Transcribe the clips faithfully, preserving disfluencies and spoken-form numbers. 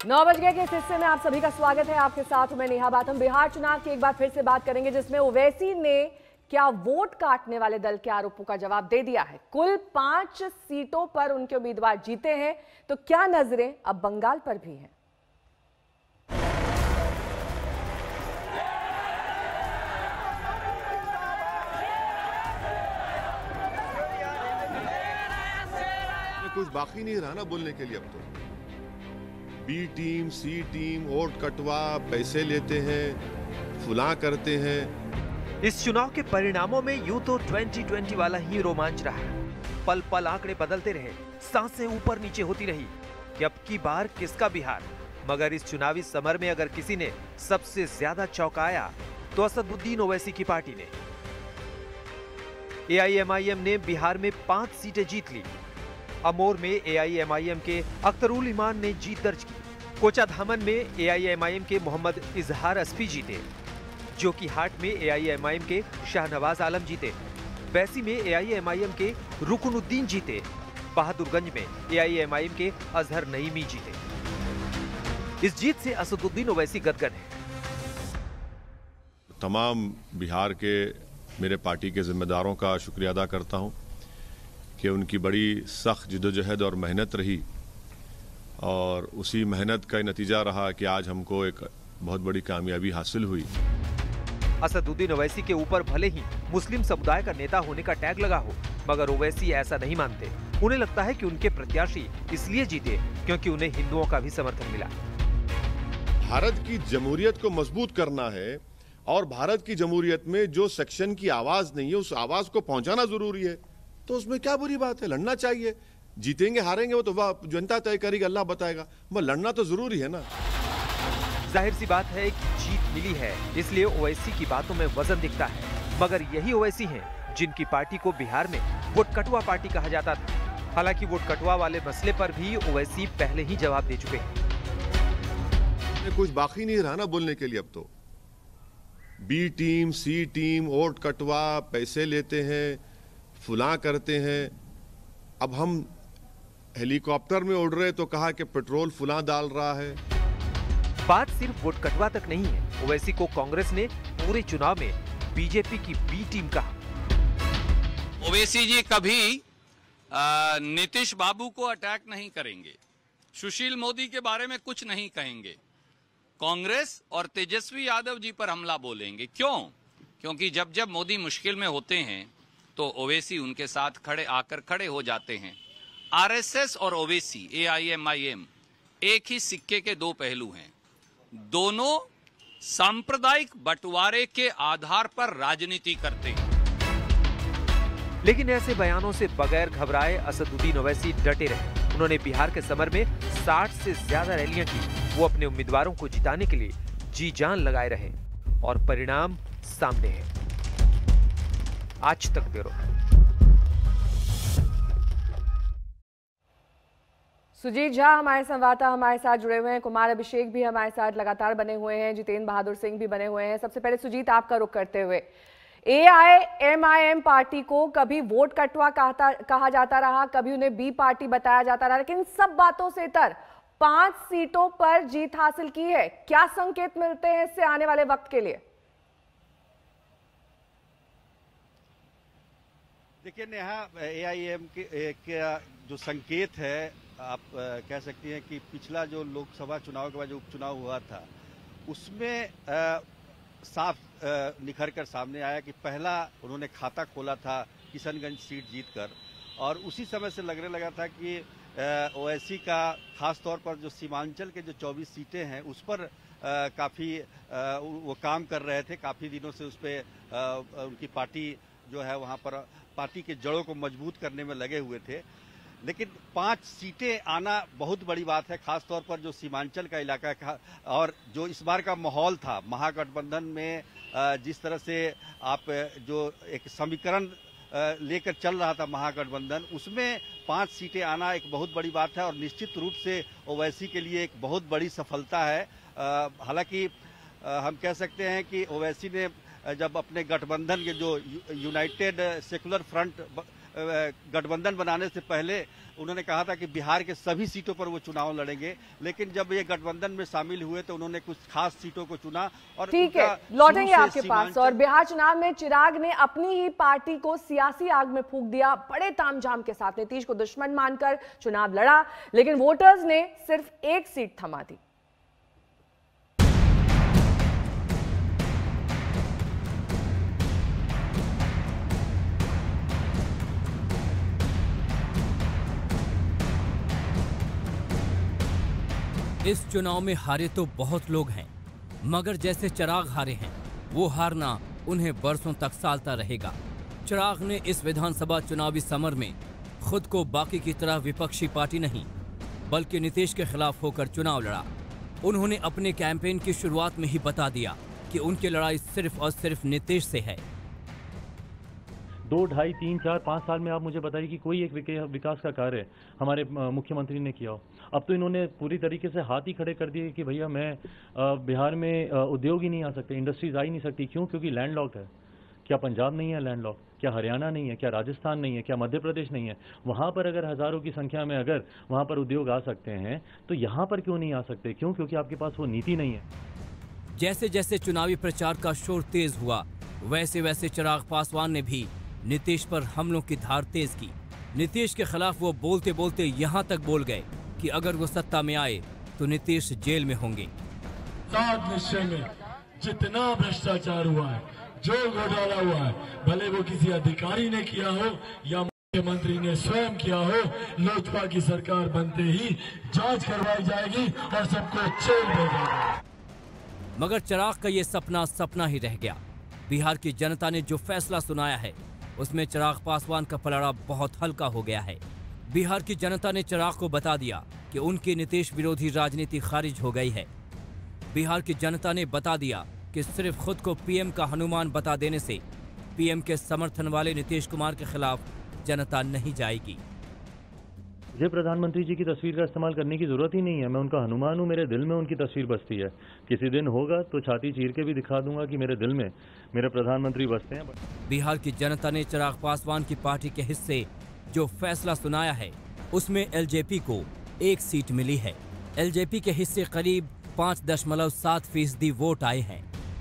नौ बज गए के इस हिस्से में आप सभी का स्वागत है। आपके साथ मैं नेहा बातम। बिहार चुनाव की एक बार फिर से बात करेंगे, जिसमें ओवैसी ने क्या वोट काटने वाले दल के आरोपों का जवाब दे दिया है। कुल पांच सीटों पर उनके उम्मीदवार जीते हैं, तो क्या नजरें अब बंगाल पर भी हैं। कुछ बाकी नहीं रहा ना बोलने के लिए। अब तो B team, C team, vote कटवा, पैसे लेते हैं, फुला करते हैं। इस चुनाव के परिणामों में यूं तो ट्वेंटी ट्वेंटी वाला ही रोमांच रहा। पल पल आंकड़े बदलते रहे, सांसें ऊपर नीचे होती रही कि अब की बार किसका बिहार। मगर इस चुनावी समर में अगर किसी ने सबसे ज्यादा चौंकाया तो असदुद्दीन ओवैसी की पार्टी ने। ए आई एम आई एम ने बिहार में पांच सीटें जीत ली। अमोर में ए आई एम आई एम के अख्तरुल ईमान ने जीत दर्ज की। कोचाधामन में ए आई एम आई एम के मोहम्मद इजहार अस्फी जीते। जोकीहाट में ए आई एम आई एम के शाहनवाज आलम जीते। वैसी में ए आई एम आई एम के रुकनुद्दीन जीते। बहादुरगंज में ए आई एम आई एम के अजहर नईमी जीते। इस जीत से असदुद्दीन ओवैसी गदगद है। तमाम बिहार के मेरे पार्टी के जिम्मेदारों का शुक्रिया अदा करता हूं कि उनकी बड़ी सख्त जिद्दोजहद और मेहनत रही, और उसी मेहनत का नतीजा रहा कि आज हमको एक बहुत बड़ी कामयाबी हासिल हुई। असदुद्दीन ओवैसी के ऊपर भले ही मुस्लिम समुदाय का नेता होने का टैग लगा हो, मगर ओवैसी ऐसा नहीं मानते। उन्हें लगता है कि उनके प्रत्याशी इसलिए जीते क्योंकि उन्हें हिंदुओं का भी समर्थन मिला। भारत की जमहूरियत को मजबूत करना है, और भारत की जमहूरियत में जो सेक्शन की आवाज नहीं है, उस आवाज को पहुंचाना जरूरी है। तो उसमें क्या बुरी बात है, लड़ना चाहिए। जीतेंगे हारेंगे वो तो जनता तय करेगी, अल्लाह बताएगा, मगर लड़ना तो जरूरी है ना। जाहिर सी बात है कि जीत मिली है, इसलिए ओवैसी की बातों में वजन दिखता है। मगर यही ओवैसी हैं जिनकी पार्टी को बिहार में वोट कटवा पार्टी कहा जाता था। हालांकि वोट कटवा वाले मसले पर भी ओवैसी पहले ही जवाब दे चुके हैं। कुछ बाकी नहीं रहा ना बोलने के लिए। अब तो B team, C team, vote कटवा, पैसे लेते हैं, फुला करते हैं। अब हम हेलीकॉप्टर में उड़ रहे तो कहा कि पेट्रोल फुला डाल रहा है। बात सिर्फ वोट कटवा तक नहीं है। ओवैसी को कांग्रेस ने पूरे चुनाव में बीजेपी की बी टीम कहा। ओवैसी जी कभी नीतीश बाबू को अटैक नहीं करेंगे, सुशील मोदी के बारे में कुछ नहीं कहेंगे, कांग्रेस और तेजस्वी यादव जी पर हमला बोलेंगे। क्यों? क्योंकि जब जब मोदी मुश्किल में होते हैं तो ओवैसी उनके साथ खड़े आकर खड़े हो जाते हैं। आर एस एस और Owaisi, A I M I M एक ही सिक्के के दो पहलू हैं। दोनों सांप्रदायिक बंटवारे के आधार पर राजनीति करते हैं। लेकिन ऐसे बयानों से बगैर घबराए असदुद्दीन ओवैसी डटे रहे। उन्होंने बिहार के समर में साठ से ज्यादा रैलियां की। वो अपने उम्मीदवारों को जिताने के लिए जी जान लगाए रहे, और परिणाम सामने है। आज तक ब्यूरो। सुजीत झा हमारे संवाददाता हमारे साथ जुड़े हुए हैं। कुमार अभिषेक भी हमारे साथ लगातार बने हुए हैं। जितेंद्र बहादुर सिंह भी बने हुए हैं। सबसे पहले सुजीत, आपका रुख करते हुए, A I M I M party को कभी वोट कटवा कहता कहा जाता रहा, कभी उन्हें बी पार्टी बताया जाता रहा, लेकिन सब बातों से इतर पांच सीटों पर जीत हासिल की है। क्या संकेत मिलते हैं इससे आने वाले वक्त के लिए? देखिए नेहा, ए आई एम के का जो संकेत है, आप आ, कह सकती हैं कि पिछला जो लोकसभा चुनाव के बाद जो उपचुनाव हुआ था, उसमें आ, साफ निखर कर सामने आया कि पहला उन्होंने खाता खोला था किशनगंज सीट जीतकर, और उसी समय से लगने लगा था कि ओवैसी का खास तौर पर जो सीमांचल के जो चौबीस सीटें हैं उस पर काफ़ी वो काम कर रहे थे। काफ़ी दिनों से उस पर उनकी पार्टी जो है वहाँ पर पार्टी के जड़ों को मजबूत करने में लगे हुए थे। लेकिन पांच सीटें आना बहुत बड़ी बात है, खास तौर पर जो सीमांचल का इलाका है, और जो इस बार का माहौल था महागठबंधन में, जिस तरह से आप जो एक समीकरण लेकर चल रहा था महागठबंधन, उसमें पांच सीटें आना एक बहुत बड़ी बात है, और निश्चित रूप से ओवैसी के लिए एक बहुत बड़ी सफलता है। हालांकि हम कह सकते हैं कि ओवैसी ने जब अपने गठबंधन के जो यूनाइटेड सेकुलर फ्रंट गठबंधन बनाने से पहले उन्होंने कहा था कि बिहार के सभी सीटों पर वो चुनाव लड़ेंगे, लेकिन जब ये गठबंधन में शामिल हुए तो उन्होंने कुछ खास सीटों को चुना। और ठीक है, लौटेंगे आपके पास। और बिहार चुनाव में चिराग ने अपनी ही पार्टी को सियासी आग में फूंक दिया। बड़े तामझाम के साथ नीतीश को दुश्मन मानकर चुनाव लड़ा, लेकिन वोटर्स ने सिर्फ एक सीट थमा दी। इस चुनाव में हारे तो बहुत लोग हैं, मगर जैसे चिराग हारे हैं, वो हारना उन्हें बरसों तक सालता रहेगा। चिराग ने इस विधानसभा चुनावी समर में खुद को बाकी की तरह विपक्षी पार्टी नहीं, बल्कि नीतीश के खिलाफ होकर चुनाव लड़ा। उन्होंने अपने कैंपेन की शुरुआत में ही बता दिया कि उनकी लड़ाई सिर्फ और सिर्फ नीतीश से है। दो ढाई तीन चार पाँच साल में आप मुझे बताइए कि कोई एक विकास का कार्य हमारे मुख्यमंत्री ने किया हो। अब तो इन्होंने पूरी तरीके से हाथ ही खड़े कर दिए कि भैया मैं बिहार में उद्योग ही नहीं आ सकते, इंडस्ट्रीज आ ही नहीं सकती। क्यों? क्योंकि लैंडलॉक्ड है। क्या पंजाब नहीं है लैंडलॉक? क्या हरियाणा नहीं है? क्या राजस्थान नहीं है? क्या मध्य प्रदेश नहीं है? वहाँ पर अगर हजारों की संख्या में अगर वहाँ पर उद्योग आ सकते हैं तो यहाँ पर क्यों नहीं आ सकते? क्यों? क्योंकि आपके पास वो नीति नहीं है। जैसे जैसे चुनावी प्रचार का शोर तेज हुआ, वैसे वैसे चिराग पासवान ने भी नीतीश पर हमलों की धार तेज की। नीतीश के खिलाफ वो बोलते बोलते यहाँ तक बोल गए कि अगर वो सत्ता में आए तो नीतीश जेल में होंगे। सात निश्चय में जितना भ्रष्टाचार हुआ है, जो घोटाला हुआ है, भले वो किसी अधिकारी ने किया हो या मुख्यमंत्री ने स्वयं किया हो, लोजपा की सरकार बनते ही जांच करवाई जाएगी और सबको जेल भेजा जाएगा। मगर चिराग का ये सपना सपना ही रह गया। बिहार की जनता ने जो फैसला सुनाया है, उसमें चिराग पासवान का पलड़ा बहुत हल्का हो गया है। बिहार की जनता ने चिराग को बता दिया कि उनकी नीतीश विरोधी राजनीति खारिज हो गई है। बिहार की जनता ने बता दिया कि सिर्फ खुद को पीएम का हनुमान बता देने से पीएम के समर्थन वाले नीतीश कुमार के खिलाफ जनता नहीं जाएगी। मुझे प्रधानमंत्री जी की तस्वीर का इस्तेमाल करने की जरूरत ही नहीं है। मैं उनका हनुमान हूँ, मेरे दिल में उनकी तस्वीर बसती है। किसी दिन होगा तो छाती चीर के भी दिखा दूंगा कि मेरे दिल में मेरे प्रधानमंत्री बसते हैं। बिहार की जनता ने चिराग पासवान की पार्टी के हिस्से जो फैसला सुनाया है, उसमें एलजेपी को एक सीट मिली है। एलजेपी के हिस्से करीब पाँच दशमलव सात फीसदी वोट आए हैं।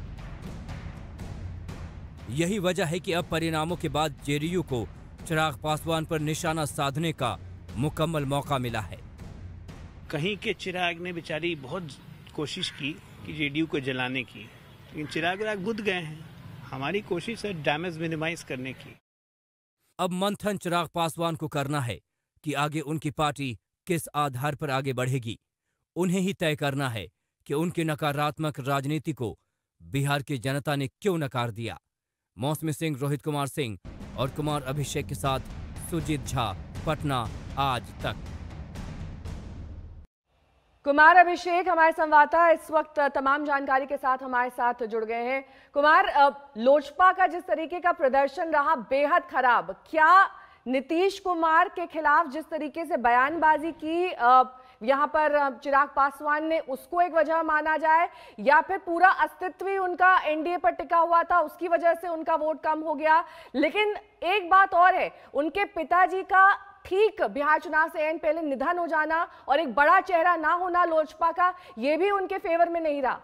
यही वजह है कि अब परिणामों के बाद जेडीयू को चिराग पासवान पर निशाना साधने का मुकम्मल मौका मिला है। कहीं के चिराग ने बेचारी बहुत कोशिश की कि जेडीयू को जलाने की, लेकिन चिराग राग बुझ गए हैं। हमारी कोशिश है डैमेज मिनिमाइज करने की। अब मंथन चिराग पासवान को करना है कि आगे उनकी पार्टी किस आधार पर आगे बढ़ेगी। उन्हें ही तय करना है कि उनकी नकारात्मक राजनीति को बिहार की जनता ने क्यों नकार दिया। मौसमी सिंह, रोहित कुमार सिंह और कुमार अभिषेक के साथ सुजीत झा, पटना आज तक। कुमार अभिषेक हमारे संवाददाता इस वक्त तमाम जानकारी के साथ हमारे साथ जुड़ गए हैं। कुमार, लोजपा का जिस तरीके का प्रदर्शन रहा बेहद खराब, क्या नीतीश कुमार के खिलाफ जिस तरीके से बयानबाजी की यहां पर चिराग पासवान ने, उसको एक वजह माना जाए, या फिर पूरा अस्तित्व ही उनका एनडीए पर टिका हुआ था, उसकी वजह से उनका वोट कम हो गया? लेकिन एक बात और है, उनके पिताजी का ठीक बिहार चुनाव से एन पहले निधन हो जाना और एक बड़ा चेहरा ना होना लोजपा का, यह भी उनके फेवर में नहीं रहा।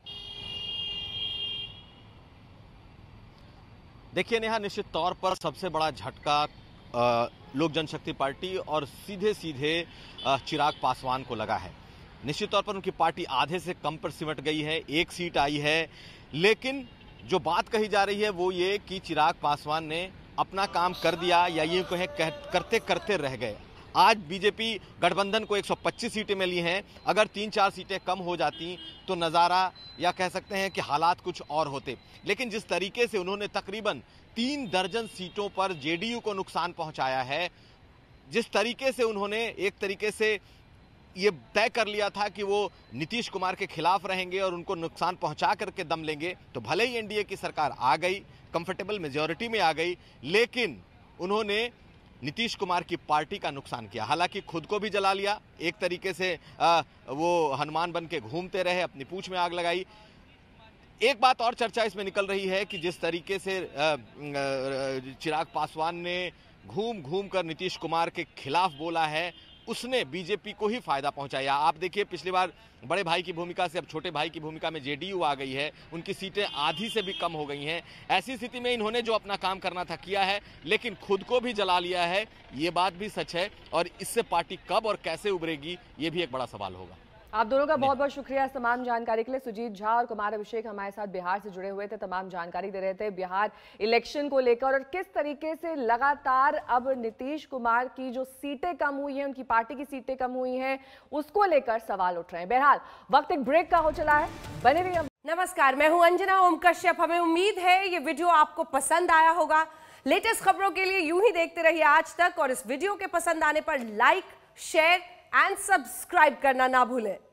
देखिए नेहा, निश्चित तौर पर सबसे बड़ा झटका लोक जनशक्ति पार्टी और सीधे सीधे चिराग पासवान को लगा है। निश्चित तौर पर उनकी पार्टी आधे से कम पर सिमट गई है, एक सीट आई है। लेकिन जो बात कही जा रही है वो ये कि चिराग पासवान ने अपना काम कर दिया, या ये कहें करते करते रह गए। आज बीजेपी गठबंधन को एक सौ पच्चीस सीटें मिली हैं। अगर तीन चार सीटें कम हो जाती तो नज़ारा, या कह सकते हैं कि हालात कुछ और होते। लेकिन जिस तरीके से उन्होंने तकरीबन तीन दर्जन सीटों पर जेडीयू को नुकसान पहुंचाया है, जिस तरीके से उन्होंने एक तरीके से ये तय कर लिया था कि वो नीतीश कुमार के खिलाफ रहेंगे और उनको नुकसान पहुंचा करके दम लेंगे, तो भले ही एनडीए की सरकार आ गई, कंफर्टेबल मेजॉरिटी में आ गई, लेकिन उन्होंने नीतीश कुमार की पार्टी का नुकसान किया। हालांकि खुद को भी जला लिया, एक तरीके से आ, वो हनुमान बन के घूमते रहे, अपनी पूंछ में आग लगाई। एक बात और चर्चा इसमें निकल रही है कि जिस तरीके से चिराग पासवान ने घूम घूम कर नीतीश कुमार के खिलाफ बोला है, उसने बीजेपी को ही फायदा पहुंचाया। आप देखिए, पिछली बार बड़े भाई की भूमिका से अब छोटे भाई की भूमिका में जेडीयू आ गई है, उनकी सीटें आधी से भी कम हो गई हैं। ऐसी स्थिति में इन्होंने जो अपना काम करना था किया है, लेकिन खुद को भी जला लिया है, ये बात भी सच है। और इससे पार्टी कब और कैसे उभरेगी, ये भी एक बड़ा सवाल होगा। आप दोनों का बहुत बहुत शुक्रिया इस तमाम जानकारी के लिए। सुजीत झा और कुमार अभिषेक हमारे साथ बिहार से जुड़े हुए थे, तमाम जानकारी दे रहे थे बिहार इलेक्शन को लेकर और किस तरीके से लगातार अब नीतीश कुमार की जो सीटें कम हुई हैं, उनकी पार्टी की सीटें कम हुई हैं, उसको लेकर सवाल उठ रहे हैं। बहरहाल वक्त एक ब्रेक का हो चला है, बने रहिए। नमस्कार, मैं हूं अंजना ओम कश्यप। हमें उम्मीद है ये वीडियो आपको पसंद आया होगा। लेटेस्ट खबरों के लिए यूं ही देखते रहिए आज तक और इस वीडियो के पसंद आने पर लाइक, शेयर एंड सब्सक्राइब करना ना भूलें।